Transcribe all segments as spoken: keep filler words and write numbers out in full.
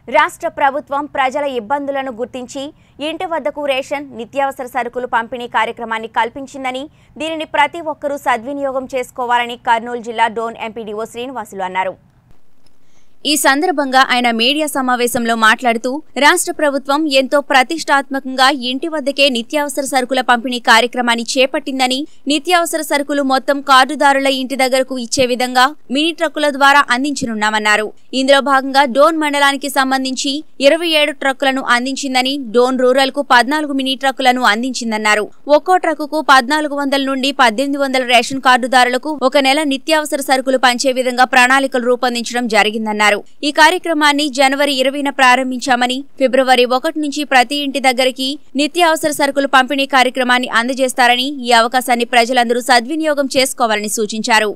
రాష్ట్ర ప్రభుత్వం ప్రజల ఇబ్బందులను గుర్తించి ఇంటి వద్దకు రేషన్ నిత్యావసర సరుకులు పంపిణీ కార్యక్రమాన్ని కల్పించిందని దీనిని ప్రతి ఒక్కరూ సద్వినియోగం చేసుకోవాలని కర్నూలు జిల్లా డోన్ ఎంపీడీఓ శ్రీనివాసులు అన్నారు। ఈ సందర్భంగా ఆయన మీడియా సమావేశంలో మాట్లాడుతూ రాష్ట్ర ప్రభుత్వం ఎంతో ప్రతిష్టాత్మకంగా ఇంటి వద్దకే నిత్యావసర సరుకుల పంపిణీ కార్యక్రమాన్ని చేపట్టిందని నిత్యావసర సరుకులు మొత్తం కార్డుదారుల ఇంటి దగ్గరకు ఇచ్చే విధంగా మినీ ట్రక్కుల ద్వారా అందించనున్నామన్నారు। ఇందులో భాగంగా డోన్ మండలానికి సంబంధించి ఇరవై ఏడు ట్రక్కులను అందించిందని డోన్ రూరల్ కు పద్నాలుగు మినీ ట్రక్కులను అందించిందన్నారు। ఒక్కో ట్రక్కుకు పద్నాలుగు వందల నుండి పద్దెనిమిది వందల రేషన్ కార్డుదారులకు ఒక నెల నిత్యావసర సరుకులు పంచే విధంగా ప్రణాళికలు రూపొందించడం జరిగిందన్నారు। ఈ కార్యక్రమాన్ని జనవరి ఇరవైన ప్రారంభించామని ఫిబ్రవరి ఒకటి నుంచి ప్రతి ఇంటి దగ్గరికి నిత్యావసర సరుకులు పంపిణీ కార్యక్రమాన్ని అందజేస్తారని ఈ అవకాశాన్ని ప్రజలందరూ సద్వినియోగం చేసుకోవాలని సూచించారు।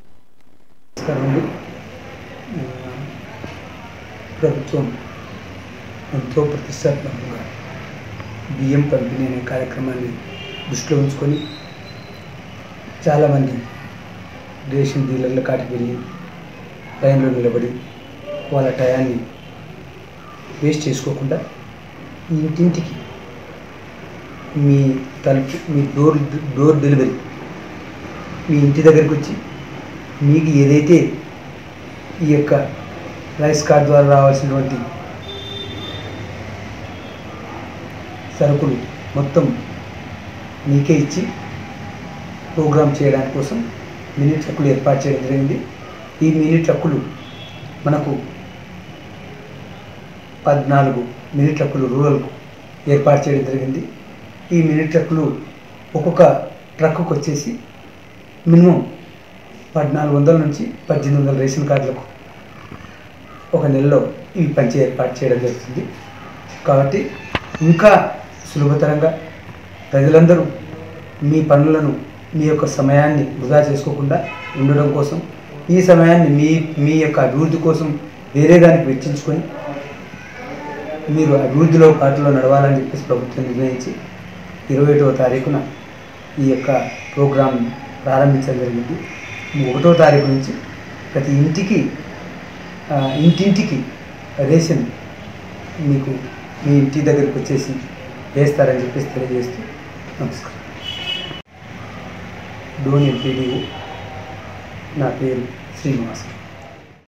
ప్రభుత్వం ఎంతో ప్రతిష్టాత్మకంగా బియ్యం పంపిణీ అనే కార్యక్రమాన్ని దృష్టిలో ఉంచుకొని చాలామంది రేషన్ డీలర్ల కాటికి వెళ్ళి లైన్లో నిలబడి వాళ్ళ టయాన్ని వేస్ట్ చేసుకోకుండా ఇంటింటికి మీ తలుపు మీ డోర్ డోర్ డెలివరీ మీ ఇంటి దగ్గరికి వచ్చి మీకు ఏదైతే ఈ యొక్క రైస్ కార్డ్ ద్వారా రావాల్సినటువంటి సరుకులు మొత్తం మీకే ఇచ్చి ప్రోగ్రామ్ చేయడానికి కోసం మినీ ట్రక్కులు ఏర్పాటు చేయడం జరిగింది। ఈ మినీ ట్రక్కులు మనకు పద్నాలుగు మినీ ట్రక్కులు రూరల్కు ఏర్పాటు చేయడం జరిగింది। ఈ మినీ ట్రక్కులు ఒక్కొక్క ట్రక్కుకు వచ్చేసి మినిమం పద్నాలుగు వందల నుంచి పద్దెనిమిది వందల రేషన్ కార్డులకు ఒక నెలలో ఇవి పంచి ఏర్పాటు చేయడం జరుగుతుంది। కాబట్టి ఇంకా సులభతరంగా ప్రజలందరూ మీ పనులను మీ యొక్క సమయాన్ని వృధా చేసుకోకుండా ఉండడం కోసం ఈ సమయాన్ని మీ మీ యొక్క అభివృద్ధి కోసం వేరే దానికి వెచ్చించుకొని మీరు అభివృద్ధిలో పాటలో నడవాలని చెప్పేసి ప్రభుత్వం నిర్ణయించి ఇరవై ఒకటవ తారీఖున ఈ యొక్క ప్రోగ్రాం ప్రారంభించడం జరిగింది। ఒకటో తారీఖు నుంచి ప్రతి ఇంటికి ఇంటింటికి రేషన్ మీకు మీ ఇంటి దగ్గరికి వచ్చేసి వేస్తారని చెప్పేసి తెలియజేస్తూ నమస్కారం। డోన్ ఎంపీడీఓ నా పేరు శ్రీనివాసులు।